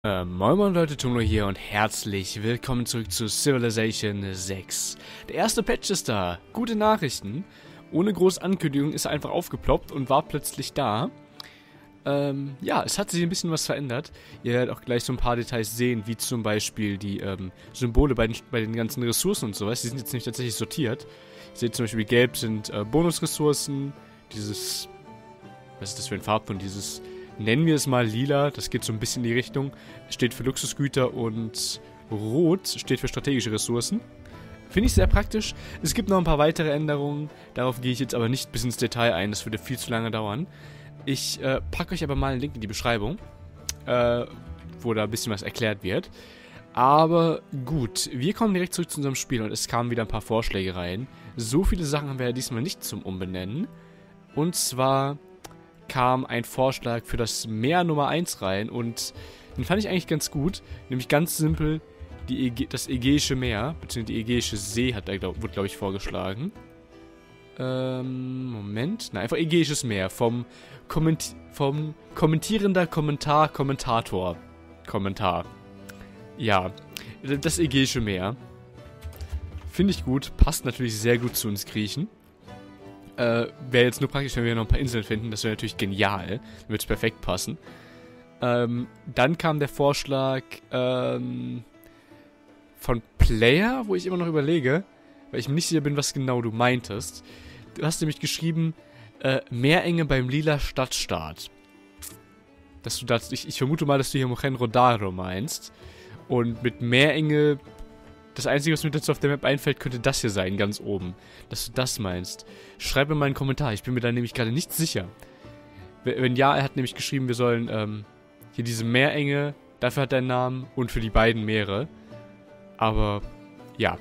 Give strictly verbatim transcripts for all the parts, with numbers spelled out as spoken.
Äh, moin moin Leute, Tono hier und herzlich willkommen zurück zu Civilization sechs. Der erste Patch ist da, gute Nachrichten. Ohne große Ankündigung ist er einfach aufgeploppt und war plötzlich da. Ähm, ja, es hat sich ein bisschen was verändert. Ihr werdet auch gleich so ein paar Details sehen, wie zum Beispiel die ähm, Symbole bei den, bei den ganzen Ressourcen und sowas. Die sind jetzt nämlich tatsächlich sortiert. Ihr seht zum Beispiel, gelb sind äh, Bonusressourcen, dieses, was ist das für ein Farbton, dieses... Nennen wir es mal lila, das geht so ein bisschen in die Richtung. Steht für Luxusgüter und rot steht für strategische Ressourcen. Finde ich sehr praktisch. Es gibt noch ein paar weitere Änderungen. Darauf gehe ich jetzt aber nicht bis ins Detail ein, das würde viel zu lange dauern. Ich äh, packe euch aber mal einen Link in die Beschreibung, äh, wo da ein bisschen was erklärt wird. Aber gut, wir kommen direkt zurück zu unserem Spiel und es kamen wieder ein paar Vorschläge rein. So viele Sachen haben wir ja diesmal nicht zum Umbenennen. Und zwar... kam ein Vorschlag für das Meer Nummer eins rein und den fand ich eigentlich ganz gut, nämlich ganz simpel die Äge das Ägäische Meer, beziehungsweise die Ägäische See hat da, glaub, wurde glaube ich vorgeschlagen. Ähm, Moment, na einfach Ägäisches Meer vom, Komment vom kommentierender Kommentar, Kommentator, Kommentar. Ja, das Ägäische Meer. Finde ich gut, passt natürlich sehr gut zu uns Griechen. Äh, wäre jetzt nur praktisch, wenn wir noch ein paar Inseln finden. Das wäre natürlich genial. Dann würde es perfekt passen. Ähm, dann kam der Vorschlag ähm, von Player, wo ich immer noch überlege, weil ich mir nicht sicher bin, was genau du meintest. Du hast nämlich geschrieben, äh, Meerenge beim lila Stadtstaat. Dass du das, ich, ich vermute mal, dass du hier Mohenjo-Daro meinst. Und mit Meerenge... Das Einzige, was mir dazu auf der Map einfällt, könnte das hier sein, ganz oben. Dass du das meinst. Schreib mir mal einen Kommentar, ich bin mir da nämlich gerade nicht sicher. Wenn ja, er hat nämlich geschrieben, wir sollen ähm, hier diese Meerenge, dafür hat er einen Namen und für die beiden Meere. Aber, ja.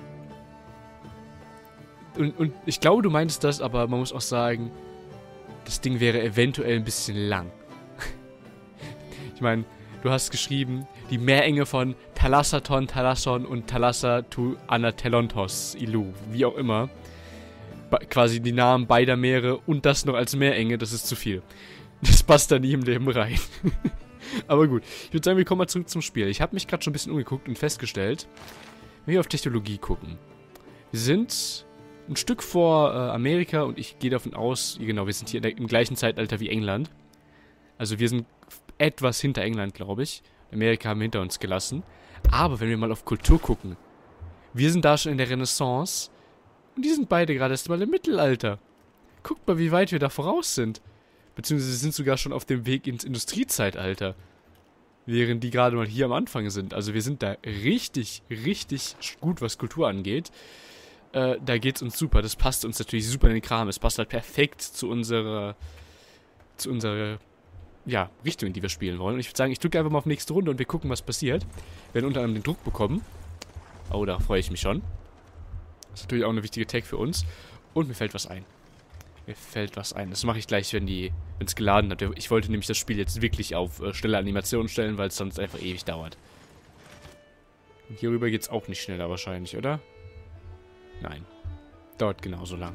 Und, und ich glaube, du meintest das, aber man muss auch sagen, das Ding wäre eventuell ein bisschen lang. Ich meine... Du hast geschrieben, die Meerenge von Thalassaton, Thalasson und Thalassa tu Anatelontos, Ilu, wie auch immer. Ba quasi die Namen beider Meere und das noch als Meerenge, das ist zu viel. Das passt da nie im Leben rein. Aber gut, ich würde sagen, wir kommen mal zurück zum Spiel. Ich habe mich gerade schon ein bisschen umgeguckt und festgestellt, wenn wir auf Technologie gucken. Wir sind ein Stück vor äh, Amerika und ich gehe davon aus, genau, wir sind hier der, im gleichen Zeitalter wie England. Also wir sind etwas hinter England, glaube ich. Amerika haben wir hinter uns gelassen. Aber wenn wir mal auf Kultur gucken, wir sind da schon in der Renaissance und die sind beide gerade erst mal im Mittelalter. Guckt mal, wie weit wir da voraus sind. Beziehungsweise sind sogar schon auf dem Weg ins Industriezeitalter. Während die gerade mal hier am Anfang sind. Also wir sind da richtig, richtig gut, was Kultur angeht. Äh, da geht's uns super. Das passt uns natürlich super in den Kram. Es passt halt perfekt zu unserer... zu unserer... ja, Richtung, in die wir spielen wollen. Und ich würde sagen, ich drücke einfach mal auf nächste Runde und wir gucken, was passiert. Wir werden unter anderem den Druck bekommen. Oh, da freue ich mich schon. Das ist natürlich auch eine wichtige Tag für uns. Und mir fällt was ein. Mir fällt was ein. Das mache ich gleich, wenn die, wenn es geladen hat. Ich wollte nämlich das Spiel jetzt wirklich auf äh, schnelle Animationen stellen, weil es sonst einfach ewig dauert. Und hierüber geht es auch nicht schneller wahrscheinlich, oder? Nein. Dauert genauso lang.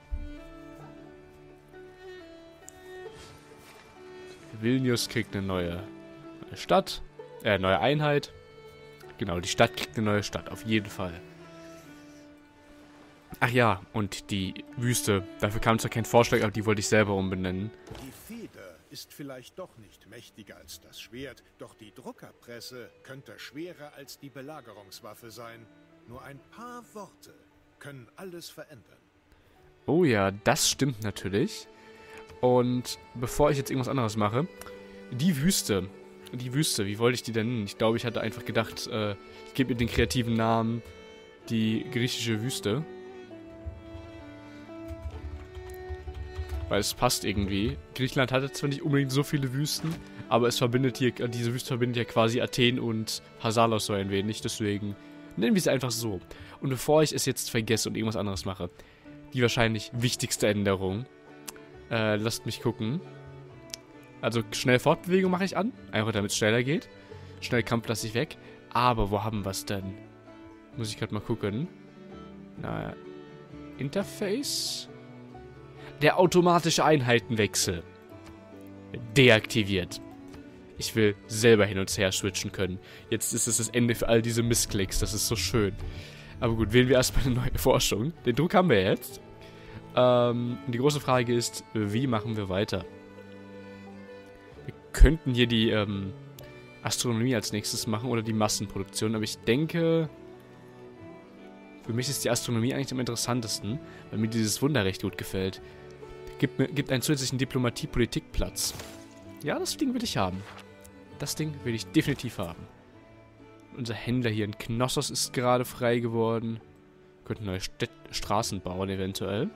Vilnius kriegt eine neue, neue Stadt, äh, neue Einheit. Genau, die Stadt kriegt eine neue Stadt, auf jeden Fall. Ach ja, und die Wüste, dafür kam zwar kein Vorschlag, aber die wollte ich selber umbenennen. Die Feder ist vielleicht doch nicht mächtiger als das Schwert, doch die Druckerpresse könnte schwerer als die Belagerungswaffe sein. Nur ein paar Worte können alles verändern. Oh ja, das stimmt natürlich. Und bevor ich jetzt irgendwas anderes mache, die Wüste, die Wüste, wie wollte ich die denn nennen? Ich glaube, ich hatte einfach gedacht, äh, ich gebe mir den kreativen Namen, die griechische Wüste. Weil es passt irgendwie. Griechenland hatte zwar nicht unbedingt so viele Wüsten, aber es verbindet hier, diese Wüste verbindet ja quasi Athen und Hasalos so ein wenig, deswegen nennen wir sie einfach so. Und bevor ich es jetzt vergesse und irgendwas anderes mache, die wahrscheinlich wichtigste Änderung. Äh, lasst mich gucken. Also, schnell Fortbewegung mache ich an. Einfach damit es schneller geht. Schnell Kampf lasse ich weg. Aber wo haben wir es denn? Muss ich gerade mal gucken. Na, Interface? Der automatische Einheitenwechsel. Deaktiviert. Ich will selber hin und her switchen können. Jetzt ist es das Ende für all diese Missklicks. Das ist so schön. Aber gut, wählen wir erstmal eine neue Forschung. Den Druck haben wir jetzt. Ähm, die große Frage ist, wie machen wir weiter? Wir könnten hier die ähm, Astronomie als nächstes machen oder die Massenproduktion. Aber ich denke, für mich ist die Astronomie eigentlich am interessantesten, weil mir dieses Wunder recht gut gefällt. Gibt, mir, gibt einen zusätzlichen Diplomatie-Politik-Platz. Ja, das Ding will ich haben. Das Ding will ich definitiv haben. Unser Händler hier in Knossos ist gerade frei geworden. Wir könnten neue Städt Straßen bauen, eventuell.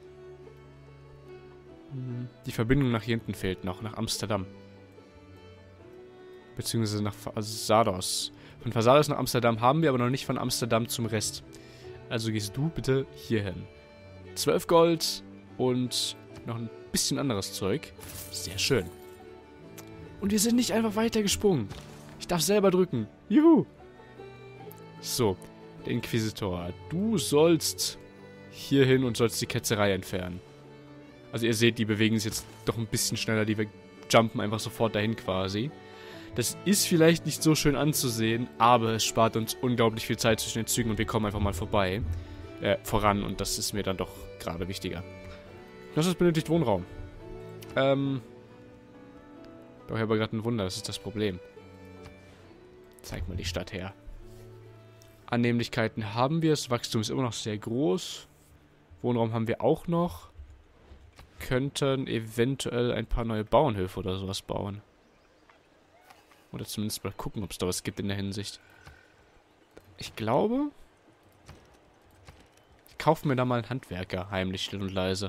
Die Verbindung nach hier hinten fehlt noch, nach Amsterdam. Beziehungsweise nach Vasados. Von Vasados nach Amsterdam haben wir, aber noch nicht von Amsterdam zum Rest. Also gehst du bitte hier hin. zwölf Gold und noch ein bisschen anderes Zeug. Sehr schön. Und wir sind nicht einfach weitergesprungen. Ich darf selber drücken. Juhu. So, der Inquisitor. Du sollst hier hin und sollst die Ketzerei entfernen. Also ihr seht, die bewegen sich jetzt doch ein bisschen schneller. Die jumpen einfach sofort dahin quasi. Das ist vielleicht nicht so schön anzusehen, aber es spart uns unglaublich viel Zeit zwischen den Zügen und wir kommen einfach mal vorbei. Äh, voran und das ist mir dann doch gerade wichtiger. Das ist benötigt Wohnraum. Ähm... Doch, ich habe aber gerade ein Wunder, das ist das Problem. Zeig mal die Stadt her. Annehmlichkeiten haben wir, das Wachstum ist immer noch sehr groß. Wohnraum haben wir auch noch. Könnten eventuell ein paar neue Bauernhöfe oder sowas bauen. Oder zumindest mal gucken, ob es da was gibt in der Hinsicht. Ich glaube... Ich kaufe mir da mal einen Handwerker, heimlich, still und leise.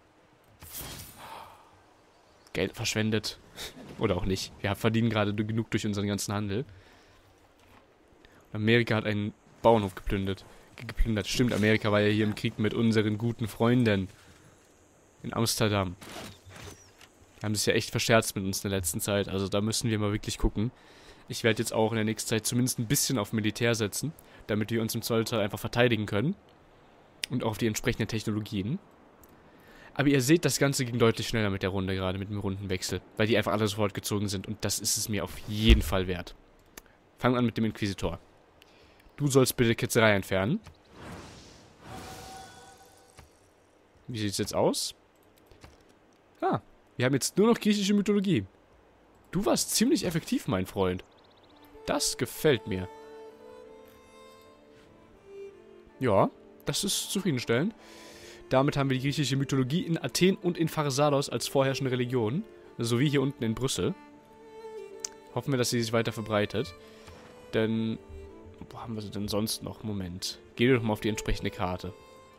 Geld verschwendet. Oder auch nicht. Wir verdienen gerade genug durch unseren ganzen Handel. Amerika hat einen Bauernhof geplündert. Geplündert. Stimmt, Amerika war ja hier im Krieg mit unseren guten Freunden. In Amsterdam. Die haben sich ja echt verscherzt mit uns in der letzten Zeit. Also da müssen wir mal wirklich gucken. Ich werde jetzt auch in der nächsten Zeit zumindest ein bisschen auf Militär setzen. Damit wir uns im Zolltal einfach verteidigen können. Und auch auf die entsprechenden Technologien. Aber ihr seht, das Ganze ging deutlich schneller mit der Runde gerade, mit dem Rundenwechsel. Weil die einfach alle sofort gezogen sind. Und das ist es mir auf jeden Fall wert. Fangen wir an mit dem Inquisitor. Du sollst bitte Ketzerei entfernen. Wie sieht es jetzt aus? Ah, wir haben jetzt nur noch griechische Mythologie. Du warst ziemlich effektiv, mein Freund. Das gefällt mir. Ja, das ist zufriedenstellend. Damit haben wir die griechische Mythologie in Athen und in Pharsalos als vorherrschende Religion. Sowie hier unten in Brüssel. Hoffen wir, dass sie sich weiter verbreitet. Denn, wo haben wir sie denn sonst noch? Moment. Geh doch mal auf die entsprechende Karte.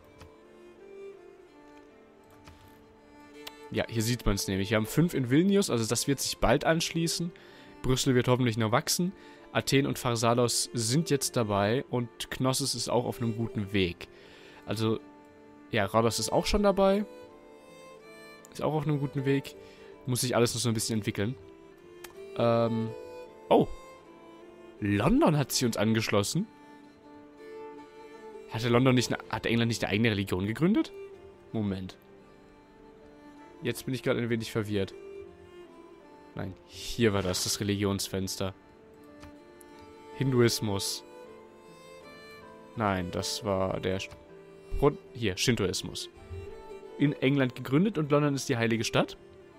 Ja, hier sieht man es nämlich. Wir haben fünf in Vilnius, also das wird sich bald anschließen. Brüssel wird hoffentlich noch wachsen. Athen und Pharsalos sind jetzt dabei und Knossos ist auch auf einem guten Weg. Also, ja, Rhodos ist auch schon dabei. Ist auch auf einem guten Weg. Muss sich alles noch so ein bisschen entwickeln. Ähm, oh. London hat sich uns angeschlossen. Hatte London nicht, eine, hat England nicht eine eigene Religion gegründet? Moment. Jetzt bin ich gerade ein wenig verwirrt. Nein, hier war das, das Religionsfenster. Hinduismus. Nein, das war der... Hier, Shintoismus. In England gegründet und London ist die heilige Stadt.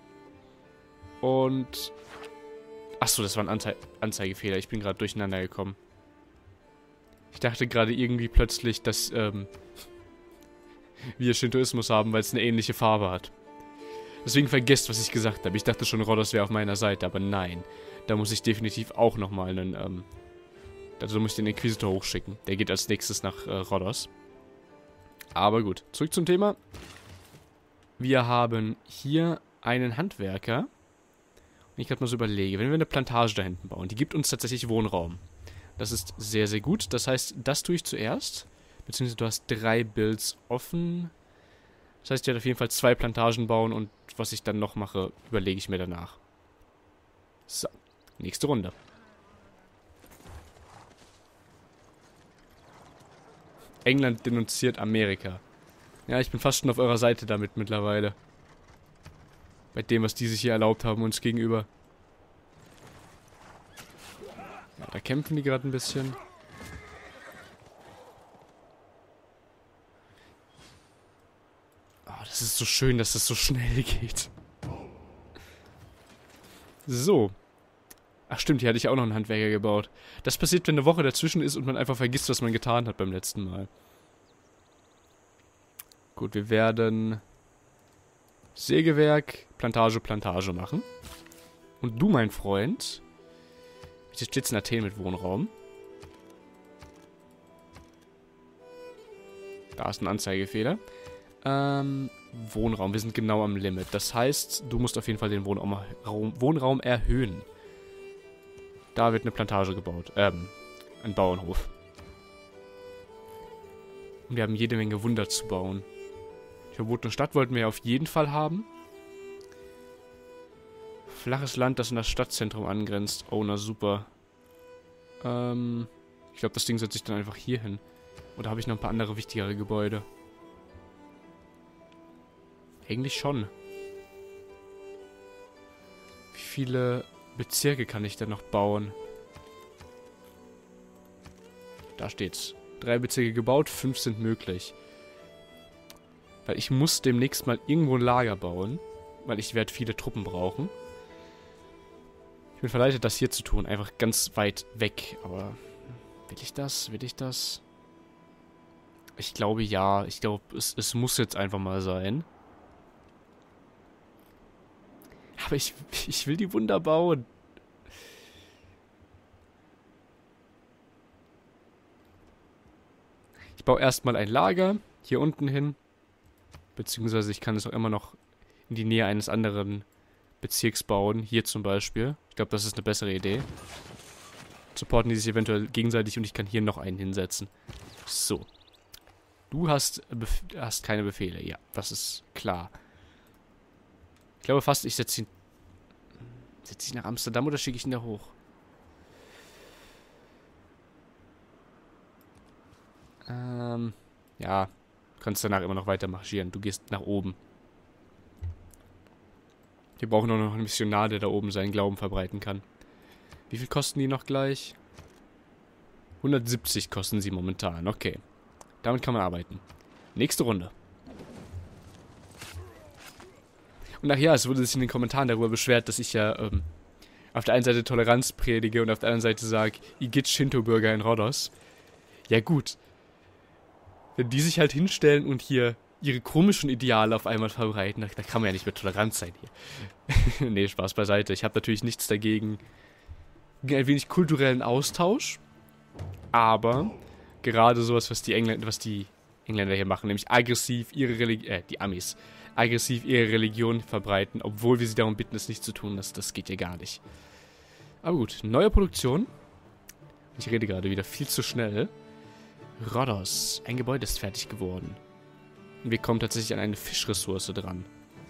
Und... Achso, das war ein Anze Anzeigefehler. Ich bin gerade durcheinander gekommen. Ich dachte gerade irgendwie plötzlich, dass ähm, wir Shintoismus haben, weil es eine ähnliche Farbe hat. Deswegen vergesst, was ich gesagt habe. Ich dachte schon, Rhodos wäre auf meiner Seite, aber nein. Da muss ich definitiv auch nochmal einen, ähm... Also muss ich den Inquisitor hochschicken. Der geht als nächstes nach äh, Rhodos. Aber gut, zurück zum Thema. Wir haben hier einen Handwerker. Und ich gerade mal so überlege, wenn wir eine Plantage da hinten bauen, die gibt uns tatsächlich Wohnraum. Das ist sehr, sehr gut. Das heißt, das tue ich zuerst. Beziehungsweise du hast drei Builds offen. Das heißt, ich werde auf jeden Fall zwei Plantagen bauen und was ich dann noch mache, überlege ich mir danach. So, nächste Runde. England denunziert Amerika. Ja, ich bin fast schon auf eurer Seite damit mittlerweile. Bei dem, was die sich hier erlaubt haben uns gegenüber. Ja, da kämpfen die gerade ein bisschen. Oh, das ist so schön, dass das so schnell geht. So. Ach stimmt, hier hatte ich auch noch einen Handwerker gebaut. Das passiert, wenn eine Woche dazwischen ist und man einfach vergisst, was man getan hat beim letzten Mal. Gut, wir werden Sägewerk, Plantage, Plantage machen. Und du, mein Freund, hier steht es in Athen mit Wohnraum. Da ist ein Anzeigefehler. Ähm, Wohnraum, wir sind genau am Limit. Das heißt, du musst auf jeden Fall den Wohnraum, Wohnraum erhöhen. Da wird eine Plantage gebaut. Ähm, ein Bauernhof. Und wir haben jede Menge Wunder zu bauen. Die verbotene Stadt wollten wir ja auf jeden Fall haben. Flaches Land, das an das Stadtzentrum angrenzt. Oh, na super. Ähm, ich glaube, das Ding setzt sich dann einfach hier hin. Oder habe ich noch ein paar andere wichtigere Gebäude? Eigentlich schon. Wie viele Bezirke kann ich denn noch bauen? Da steht's. Drei Bezirke gebaut, fünf sind möglich. Weil ich muss demnächst mal irgendwo ein Lager bauen. Weil ich werde viele Truppen brauchen. Ich bin verleitet, das hier zu tun. Einfach ganz weit weg. Aber will ich das? Will ich das? Ich glaube ja. Ich glaube, es, es muss jetzt einfach mal sein. Aber ich, ich will die Wunder bauen. Ich baue erstmal ein Lager hier unten hin. Beziehungsweise ich kann es auch immer noch in die Nähe eines anderen Bezirks bauen. Hier zum Beispiel. Ich glaube, das ist eine bessere Idee. Supporten die sich eventuell gegenseitig und ich kann hier noch einen hinsetzen. So. Du hast, hast keine Befehle. Ja, das ist klar. Ich glaube fast, ich setze ihn... Setze ich nach Amsterdam oder schicke ich ihn da hoch? Ähm... Ja... Du kannst danach immer noch weiter marschieren. Du gehst nach oben. Wir brauchen nur noch einen Missionar, der da oben seinen Glauben verbreiten kann. Wie viel kosten die noch gleich? hundertsiebzig kosten sie momentan. Okay. Damit kann man arbeiten. Nächste Runde. Und ach ja, es wurde sich in den Kommentaren darüber beschwert, dass ich ja ähm, auf der einen Seite Toleranz predige und auf der anderen Seite sage, Igitt Shinto-Bürger in Rhodos. Ja gut. Wenn die sich halt hinstellen und hier ihre komischen Ideale auf einmal verbreiten, da, da kann man ja nicht mehr tolerant sein hier. Nee, Spaß beiseite. Ich habe natürlich nichts dagegen, gegen ein wenig kulturellen Austausch, aber gerade sowas, was die Engländer, was die Engländer hier machen, nämlich aggressiv ihre Religion, äh, die Amis, aggressiv ihre Religion verbreiten, obwohl wir sie darum bitten, es nicht zu tun, das, das geht ja gar nicht. Aber gut, neue Produktion. Ich rede gerade wieder viel zu schnell. Rhodos. Ein Gebäude ist fertig geworden. Und wir kommen tatsächlich an eine Fischressource dran.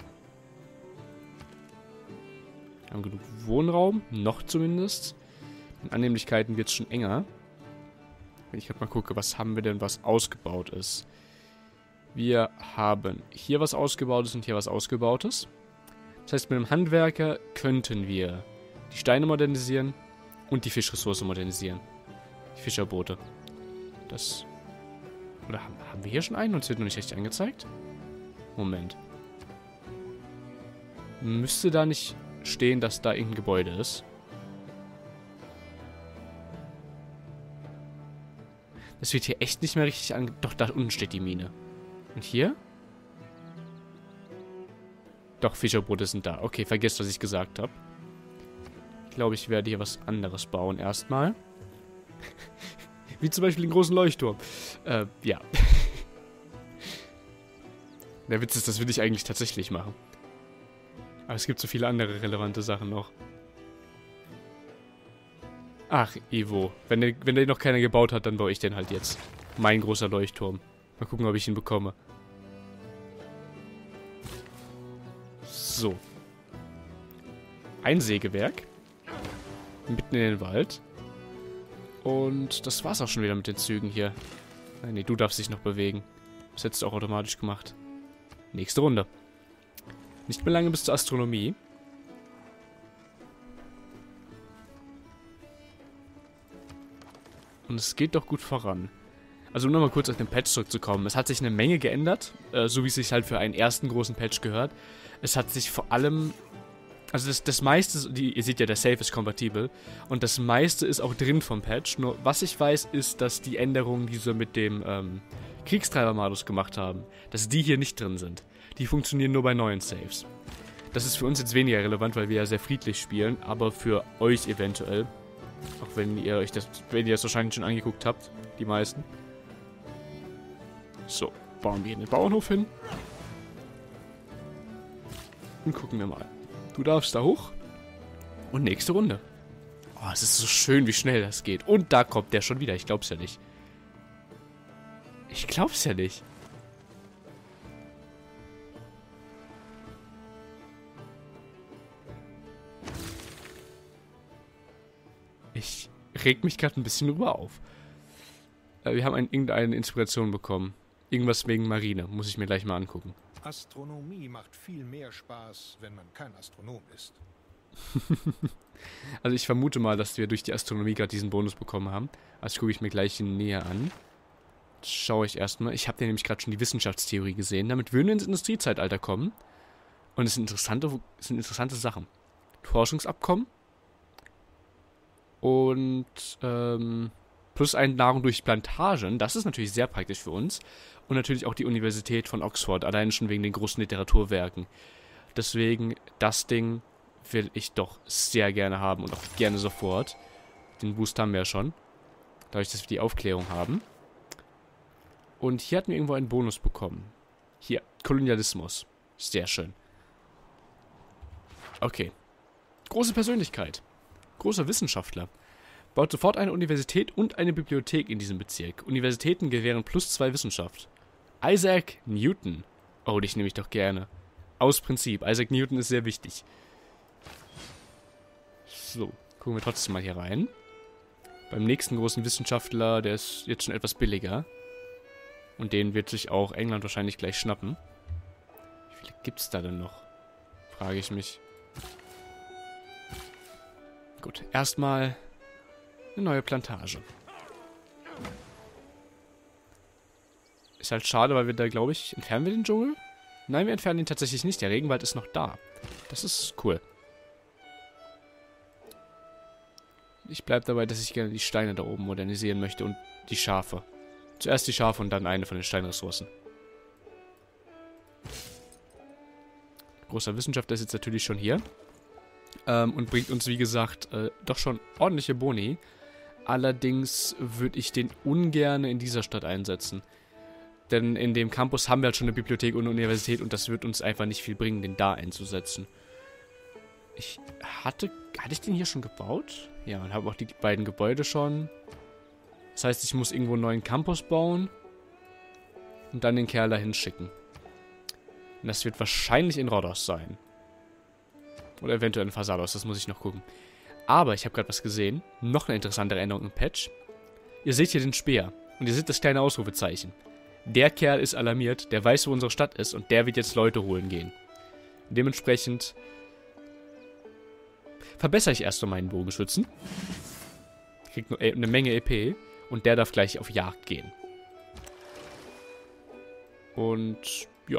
Wir haben genug Wohnraum, noch zumindest. In Annehmlichkeiten wird es schon enger. Wenn ich gerade mal gucke, was haben wir denn, was ausgebaut ist. Wir haben hier was Ausgebautes und hier was Ausgebautes. Das heißt, mit einem Handwerker könnten wir die Steine modernisieren und die Fischressource modernisieren. Die Fischerboote. Das... Oder haben, haben wir hier schon einen und es wird noch nicht richtig angezeigt? Moment. Müsste da nicht stehen, dass da irgendein Gebäude ist? Das wird hier echt nicht mehr richtig ange... Doch, da unten steht die Mine. Und hier? Doch, Fischerboote sind da. Okay, vergesst, was ich gesagt habe. Ich glaube, ich werde hier was anderes bauen erstmal. Wie zum Beispiel den großen Leuchtturm. Äh, ja. Der Witz ist, das will ich eigentlich tatsächlich machen. Aber es gibt so viele andere relevante Sachen noch. Ach, Ivo. Wenn der, wenn der noch keiner gebaut hat, dann baue ich den halt jetzt. Mein großer Leuchtturm. Mal gucken, ob ich ihn bekomme. So. Ein Sägewerk. Mitten in den Wald. Und das war's auch schon wieder mit den Zügen hier. Nee, du darfst dich noch bewegen. Das hättest du auch automatisch gemacht. Nächste Runde. Nicht mehr lange bis zur Astronomie. Und es geht doch gut voran. Also um nochmal kurz auf den Patch zurückzukommen. Es hat sich eine Menge geändert, äh, so wie es sich halt für einen ersten großen Patch gehört. Es hat sich vor allem... Also das, das meiste, die, ihr seht ja, der Save ist kompatibel. Und das meiste ist auch drin vom Patch. Nur was ich weiß, ist, dass die Änderungen, die sie mit dem ähm, Kriegstreiber-Modus gemacht haben, dass die hier nicht drin sind. Die funktionieren nur bei neuen Saves. Das ist für uns jetzt weniger relevant, weil wir ja sehr friedlich spielen. Aber für euch eventuell. Auch wenn ihr euch das, wenn ihr das wahrscheinlich schon angeguckt habt. Die meisten. So, bauen wir hier den Bauernhof hin. Und gucken wir mal. Du darfst da hoch. Und nächste Runde. Oh, es ist so schön, wie schnell das geht. Und da kommt der schon wieder. Ich glaub's ja nicht. Ich glaub's ja nicht. Ich reg mich gerade ein bisschen drüber auf. Äh, wir haben ein, irgendeine Inspiration bekommen. Irgendwas wegen Marine. Muss ich mir gleich mal angucken. Astronomie macht viel mehr Spaß, wenn man kein Astronom ist. Also ich vermute mal, dass wir durch die Astronomie gerade diesen Bonus bekommen haben. Also gucke ich mir gleich näher an. Jetzt schaue ich erstmal. Ich habe ja nämlich gerade schon die Wissenschaftstheorie gesehen. Damit würden wir ins Industriezeitalter kommen. Und es sind interessante, es sind interessante Sachen. Forschungsabkommen. Und ähm, plus Einnahrung durch Plantagen. Das ist natürlich sehr praktisch für uns. Und natürlich auch die Universität von Oxford, allein schon wegen den großen Literaturwerken. Deswegen, das Ding will ich doch sehr gerne haben und auch gerne sofort. Den Boost haben wir ja schon. Dadurch, dass wir die Aufklärung haben. Und hier hatten wir irgendwo einen Bonus bekommen. Hier, Kolonialismus. Sehr schön. Okay. Große Persönlichkeit. Großer Wissenschaftler. Baut sofort eine Universität und eine Bibliothek in diesem Bezirk. Universitäten gewähren plus zwei Wissenschaft. Isaac Newton. Oh, dich nehme ich doch gerne. Aus Prinzip. Isaac Newton ist sehr wichtig. So, gucken wir trotzdem mal hier rein. Beim nächsten großen Wissenschaftler, der ist jetzt schon etwas billiger. Und den wird sich auch England wahrscheinlich gleich schnappen. Wie viele gibt es da denn noch? Frage ich mich. Gut, erstmal eine neue Plantage. Ist halt schade, weil wir da, glaube ich... Entfernen wir den Dschungel? Nein, wir entfernen ihn tatsächlich nicht. Der Regenwald ist noch da. Das ist cool. Ich bleibe dabei, dass ich gerne die Steine da oben modernisieren möchte und die Schafe. Zuerst die Schafe und dann eine von den Steinressourcen. Großer Wissenschaftler ist jetzt natürlich schon hier. Ähm, und bringt uns, wie gesagt, äh, doch schon ordentliche Boni. Allerdings würde ich den ungern in dieser Stadt einsetzen. Denn in dem Campus haben wir halt schon eine Bibliothek und eine Universität und das wird uns einfach nicht viel bringen, den da einzusetzen. Ich hatte... Hatte ich den hier schon gebaut? Ja, und habe auch die beiden Gebäude schon. Das heißt, ich muss irgendwo einen neuen Campus bauen und dann den Kerl dahin schicken. Und das wird wahrscheinlich in Rhodos sein. Oder eventuell in Phasalos, das muss ich noch gucken. Aber ich habe gerade was gesehen. Noch eine interessantere Änderung im Patch. Ihr seht hier den Speer. Und ihr seht das kleine Ausrufezeichen. Der Kerl ist alarmiert, der weiß, wo unsere Stadt ist und der wird jetzt Leute holen gehen. Dementsprechend verbessere ich erst mal meinen Bogenschützen. Kriegt nur eine Menge E P und der darf gleich auf Jagd gehen. Und ja.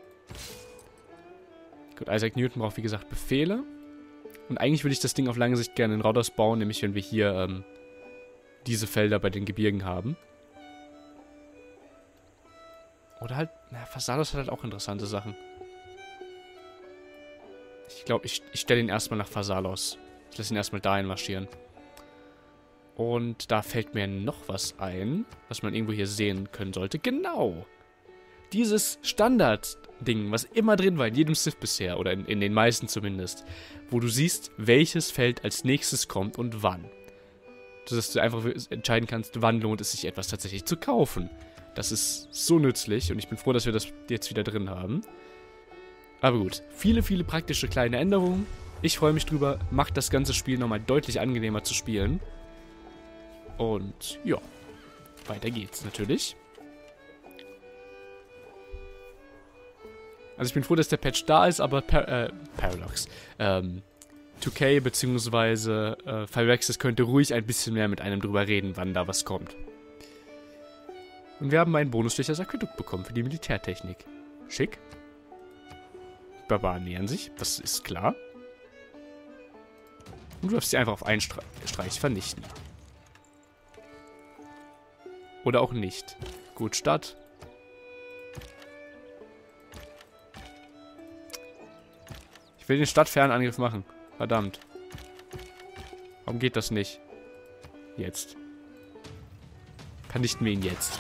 Gut, Isaac Newton braucht wie gesagt Befehle. Und eigentlich würde ich das Ding auf lange Sicht gerne in Rhodos bauen, nämlich wenn wir hier ähm, diese Felder bei den Gebirgen haben. Oder halt, na, Phasalos hat halt auch interessante Sachen. Ich glaube, ich, ich stelle ihn erstmal nach Phasalos. Ich lasse ihn erstmal dahin marschieren. Und da fällt mir noch was ein, was man irgendwo hier sehen können sollte. Genau! Dieses Standard-Ding, was immer drin war, in jedem Civ bisher, oder in, in den meisten zumindest, wo du siehst, welches Feld als nächstes kommt und wann. Dass du einfach entscheiden kannst, wann lohnt es sich etwas tatsächlich zu kaufen. Das ist so nützlich und ich bin froh, dass wir das jetzt wieder drin haben. Aber gut, viele, viele praktische kleine Änderungen. Ich freue mich drüber, macht das ganze Spiel nochmal deutlich angenehmer zu spielen. Und ja, weiter geht's natürlich. Also ich bin froh, dass der Patch da ist, aber Par äh, Paradox. Ähm, zwei K bzw. Äh, Firaxis könnte ruhig ein bisschen mehr mit einem drüber reden, wann da was kommt. Und wir haben einen Bonus durch das Aquädukt bekommen für die Militärtechnik. Schick. Die Barbaren nähern sich, das ist klar. Und du darfst sie einfach auf einen Stre Streich vernichten. Oder auch nicht. Gut, Stadt. Ich will den Stadtfernangriff machen. Verdammt. Warum geht das nicht? Jetzt. Vernichten wir ihn jetzt.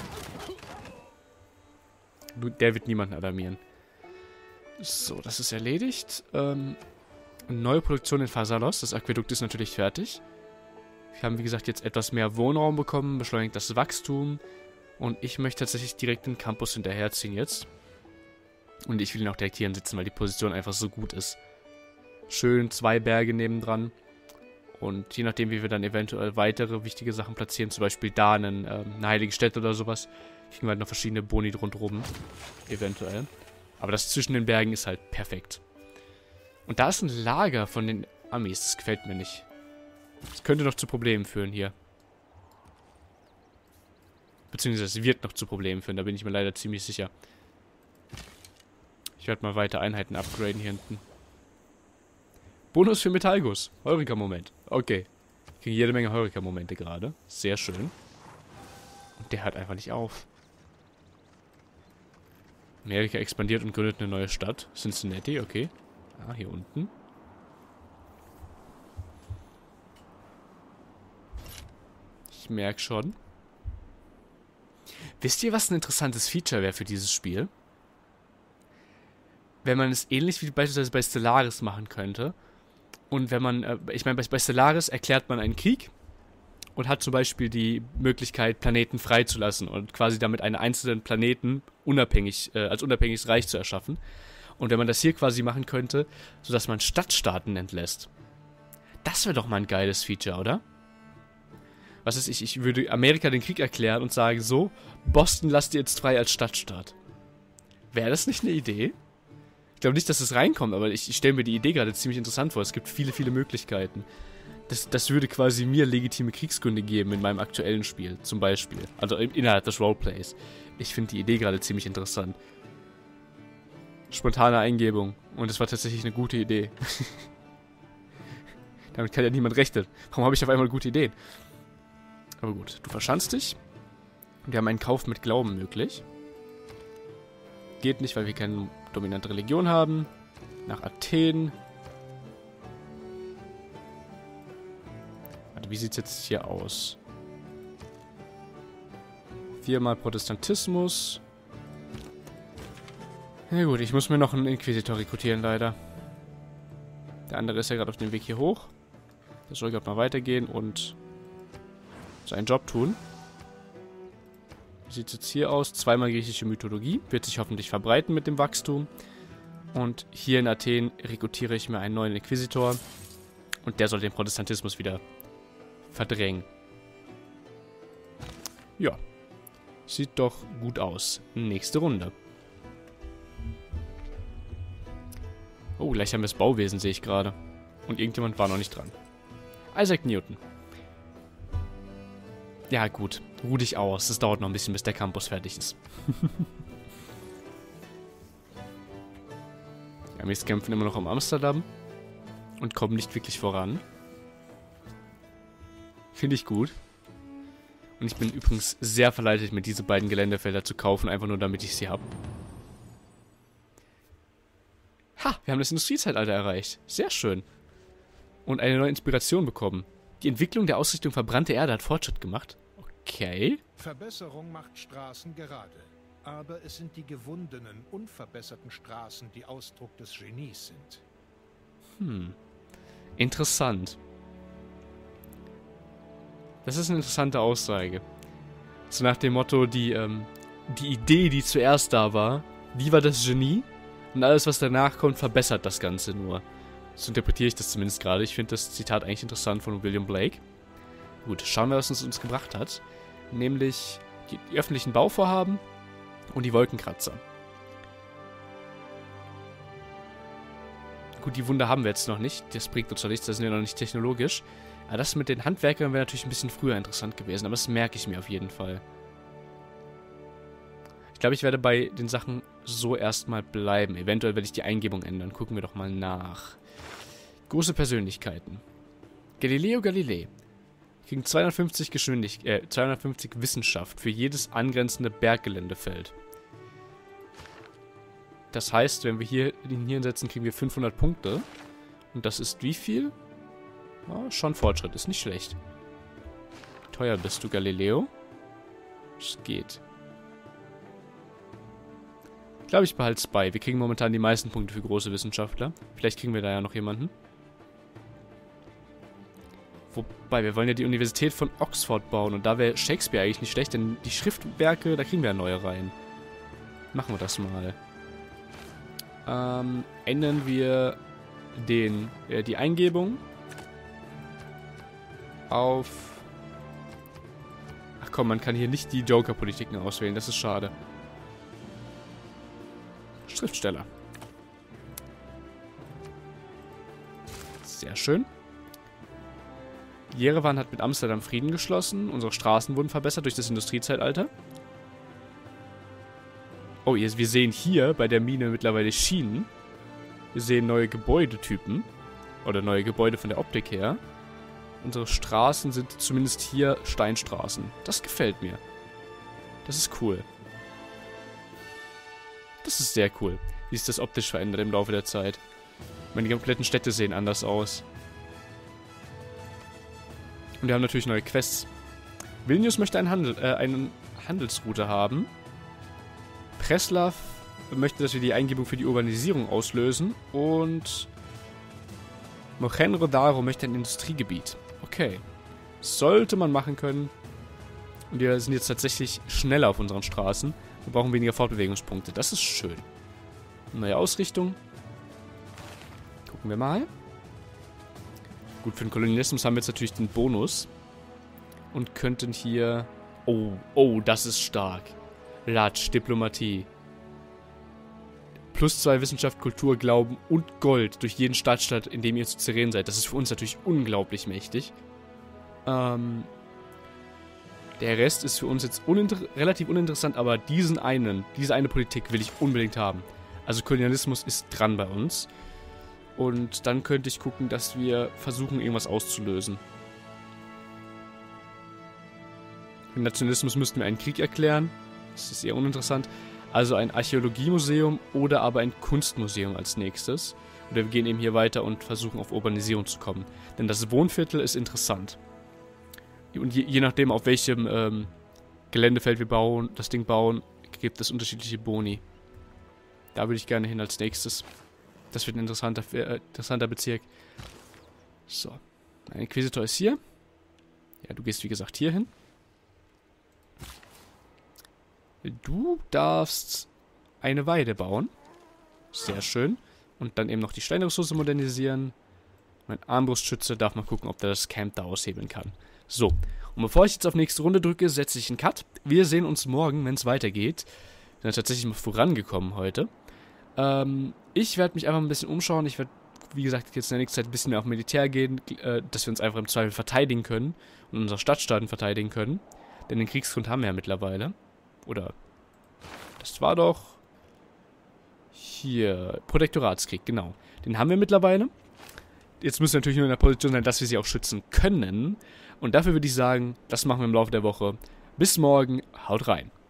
Der wird niemanden alarmieren. So, das ist erledigt. Ähm, neue Produktion in Phasalos. Das Aquädukt ist natürlich fertig. Wir haben, wie gesagt, jetzt etwas mehr Wohnraum bekommen. Beschleunigt das Wachstum. Und ich möchte tatsächlich direkt den Campus hinterherziehen jetzt. Und ich will ihn auch direkt hier sitzen, weil die Position einfach so gut ist. Schön zwei Berge nebendran. Und je nachdem, wie wir dann eventuell weitere wichtige Sachen platzieren, zum Beispiel da einen, ähm, eine heilige Stätte oder sowas, kriegen wir halt noch verschiedene Boni rundherum. Eventuell. Aber das zwischen den Bergen ist halt perfekt. Und da ist ein Lager von den Amis. Das gefällt mir nicht. Das könnte noch zu Problemen führen hier. Beziehungsweise es wird noch zu Problemen führen, da bin ich mir leider ziemlich sicher. Ich werde mal weiter Einheiten upgraden hier hinten. Bonus für Metallguss. Heureka-Moment. Okay. Ich kriege jede Menge Heureka-Momente gerade. Sehr schön. Und der hört einfach nicht auf. Amerika expandiert und gründet eine neue Stadt. Cincinnati, okay. Ah, hier unten. Ich merke schon. Wisst ihr, was ein interessantes Feature wäre für dieses Spiel? Wenn man es ähnlich wie beispielsweise bei Stellaris machen könnte. Und wenn man, äh, ich meine, bei, bei Stellaris erklärt man einen Krieg und hat zum Beispiel die Möglichkeit, Planeten freizulassen und quasi damit einen einzelnen Planeten unabhängig, äh, als unabhängiges Reich zu erschaffen. Und wenn man das hier quasi machen könnte, sodass man Stadtstaaten entlässt. Das wäre doch mal ein geiles Feature, oder? Was ist ich? Ich würde Amerika den Krieg erklären und sagen, so, Boston lasst ihr jetzt frei als Stadtstaat. Wäre das nicht eine Idee? Ich glaube nicht, dass es reinkommt, aber ich, ich stelle mir die Idee gerade ziemlich interessant vor. Es gibt viele, viele Möglichkeiten. Das, das würde quasi mir legitime Kriegsgründe geben in meinem aktuellen Spiel, zum Beispiel. Also innerhalb des Roleplays. Ich finde die Idee gerade ziemlich interessant. Spontane Eingebung. Und es war tatsächlich eine gute Idee. Damit kann ja niemand rechnen. Warum habe ich auf einmal gute Ideen? Aber gut, du verschanzt dich. Wir haben einen Kauf mit Glauben möglich. Geht nicht, weil wir keine dominante Religion haben. Nach Athen. Warte, wie sieht es jetzt hier aus? Viermal Protestantismus. Na gut, ich muss mir noch einen Inquisitor rekrutieren, leider. Der andere ist ja gerade auf dem Weg hier hoch. Der soll gerade mal weitergehen und seinen Job tun. Wie sieht es jetzt hier aus? Zweimal griechische Mythologie. Wird sich hoffentlich verbreiten mit dem Wachstum. Und hier in Athen rekrutiere ich mir einen neuen Inquisitor. Und der soll den Protestantismus wieder verdrängen. Ja. Sieht doch gut aus. Nächste Runde. Oh, gleich haben wir das Bauwesen, sehe ich gerade. Und irgendjemand war noch nicht dran. Isaac Newton. Ja, gut. Ruh dich aus. Es dauert noch ein bisschen, bis der Campus fertig ist. Die Amis kämpfen immer noch um Amsterdam. Und kommen nicht wirklich voran. Finde ich gut. Und ich bin übrigens sehr verleitet, mir diese beiden Geländefelder zu kaufen, einfach nur damit ich sie habe. Ha, wir haben das Industriezeitalter erreicht. Sehr schön. Und eine neue Inspiration bekommen. Die Entwicklung der Ausrichtung verbrannte Erde hat Fortschritt gemacht. Okay. Verbesserung macht Straßen gerade. Aber es sind die gewundenen, unverbesserten Straßen, die Ausdruck des Genies sind. Hm. Interessant. Das ist eine interessante Aussage. So nach dem Motto, die, ähm, die Idee, die zuerst da war, die war das Genie. Und alles, was danach kommt, verbessert das Ganze nur. So interpretiere ich das zumindest gerade. Ich finde das Zitat eigentlich interessant von William Blake. Gut, schauen wir, was es uns gebracht hat. Nämlich die, die öffentlichen Bauvorhaben und die Wolkenkratzer. Gut, die Wunder haben wir jetzt noch nicht. Das bringt uns doch nichts, das sind ja noch nicht technologisch. Aber das mit den Handwerkern wäre natürlich ein bisschen früher interessant gewesen. Aber das merke ich mir auf jeden Fall. Ich glaube, ich werde bei den Sachen so erstmal bleiben. Eventuell werde ich die Eingebung ändern. Gucken wir doch mal nach. Große Persönlichkeiten. Galileo Galilei. Kriegen zweihundertfünfzig Geschwindigkeit, äh, zweihundertfünfzig Wissenschaft für jedes angrenzende Berggeländefeld. Das heißt, wenn wir hier ihn hier hinsetzen, kriegen wir fünfhundert Punkte. Und das ist wie viel? Ja, schon Fortschritt, ist nicht schlecht. Wie teuer bist du, Galileo? Es geht. Ich glaube, ich behalte es bei. Wir kriegen momentan die meisten Punkte für große Wissenschaftler. Vielleicht kriegen wir da ja noch jemanden. Wobei, wir wollen ja die Universität von Oxford bauen. Und da wäre Shakespeare eigentlich nicht schlecht, denn die Schriftwerke, da kriegen wir ja neue rein. Machen wir das mal. Ähm, ändern wir den, äh, die Eingebung auf... Ach komm, man kann hier nicht die Joker-Politiken auswählen. Das ist schade. Schriftsteller. Sehr schön. Jerewan hat mit Amsterdam Frieden geschlossen. Unsere Straßen wurden verbessert durch das Industriezeitalter. Oh, wir sehen hier bei der Mine mittlerweile Schienen. Wir sehen neue Gebäudetypen. Oder neue Gebäude von der Optik her. Unsere Straßen sind zumindest hier Steinstraßen. Das gefällt mir. Das ist cool. Das ist sehr cool, wie sich das optisch verändert im Laufe der Zeit. Meine kompletten Städte sehen anders aus. Und wir haben natürlich neue Quests. Vilnius möchte einen, Handel, äh, eine Handelsroute haben. Preslav möchte, dass wir die Eingebung für die Urbanisierung auslösen. Und Mohenjo-Daro möchte ein Industriegebiet. Okay. Sollte man machen können. Und wir sind jetzt tatsächlich schneller auf unseren Straßen. Wir brauchen weniger Fortbewegungspunkte. Das ist schön. Neue Ausrichtung. Gucken wir mal. Gut, für den Kolonialismus haben wir jetzt natürlich den Bonus. Und könnten hier... Oh, oh, das ist stark. Latsch, Diplomatie. Plus zwei Wissenschaft, Kultur, Glauben und Gold durch jeden Stadtstaat, in dem ihr zu Ceren seid. Das ist für uns natürlich unglaublich mächtig. Ähm... Der Rest ist für uns jetzt uninter- relativ uninteressant, aber diesen einen, diese eine Politik will ich unbedingt haben. Also Kolonialismus ist dran bei uns. Und dann könnte ich gucken, dass wir versuchen, irgendwas auszulösen. Im Nationalismus müssten wir einen Krieg erklären. Das ist eher uninteressant. Also ein Archäologiemuseum oder aber ein Kunstmuseum als nächstes. Oder wir gehen eben hier weiter und versuchen, auf Urbanisierung zu kommen. Denn das Wohnviertel ist interessant. Und je, je nachdem, auf welchem ähm, Geländefeld wir bauen, das Ding bauen, gibt es unterschiedliche Boni. Da würde ich gerne hin als nächstes. Das wird ein interessanter, äh, interessanter Bezirk. So. Ein Inquisitor ist hier. Ja, du gehst wie gesagt hier hin. Du darfst eine Weide bauen. Sehr schön. Und dann eben noch die Steinressource modernisieren. Mein Armbrustschütze darf mal gucken, ob der das Camp da aushebeln kann. So, und bevor ich jetzt auf nächste Runde drücke, setze ich einen Cut. Wir sehen uns morgen, wenn es weitergeht. Wir sind tatsächlich mal vorangekommen heute. Ähm, ich werde mich einfach ein bisschen umschauen. Ich werde, wie gesagt, jetzt in der nächsten Zeit ein bisschen mehr auf Militär gehen, äh, dass wir uns einfach im Zweifel verteidigen können und unsere Stadtstaaten verteidigen können. Denn den Kriegsgrund haben wir ja mittlerweile. Oder, das war doch hier, Protektoratskrieg, genau. Den haben wir mittlerweile. Jetzt müssen wir natürlich nur in der Position sein, dass wir sie auch schützen können. Und dafür würde ich sagen, das machen wir im Laufe der Woche. Bis morgen, haut rein.